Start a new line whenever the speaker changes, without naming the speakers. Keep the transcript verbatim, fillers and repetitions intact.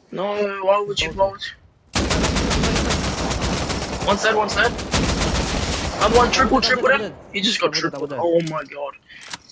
No, why would you vote? One side, one side. I'm one triple, triple him. He just got tripled. Oh my god.